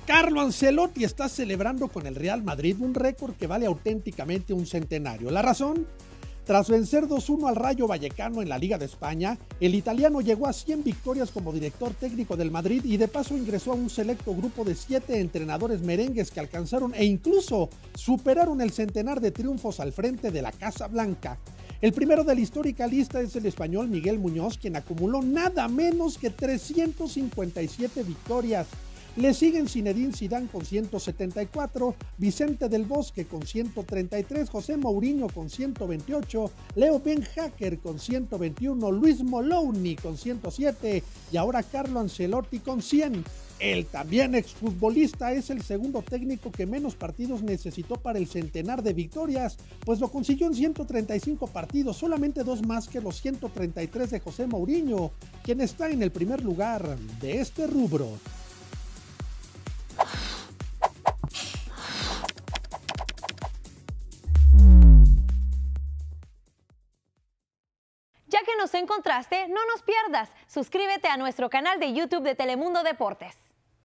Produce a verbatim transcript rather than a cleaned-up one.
Carlo Ancelotti está celebrando con el Real Madrid un récord que vale auténticamente un centenario. ¿La razón? Tras vencer dos uno al Rayo Vallecano en la Liga de España, el italiano llegó a cien victorias como director técnico del Madrid y de paso ingresó a un selecto grupo de siete entrenadores merengues que alcanzaron e incluso superaron el centenar de triunfos al frente de la Casa Blanca. El primero de la histórica lista es el español Miguel Muñoz, quien acumuló nada menos que trescientas cincuenta y siete victorias. Le siguen Zinedine Zidane con ciento setenta y cuatro, Vicente del Bosque con ciento treinta y tres, José Mourinho con ciento veintiocho, Leo Ben Hacker con ciento veintiuno, Luis Moloney con ciento siete y ahora Carlo Ancelotti con cien. El también exfutbolista es el segundo técnico que menos partidos necesitó para el centenar de victorias, pues lo consiguió en ciento treinta y cinco partidos, solamente dos más que los ciento treinta y tres de José Mourinho, quien está en el primer lugar de este rubro. Ya que nos encontraste, no nos pierdas. Suscríbete a nuestro canal de YouTube de Telemundo Deportes.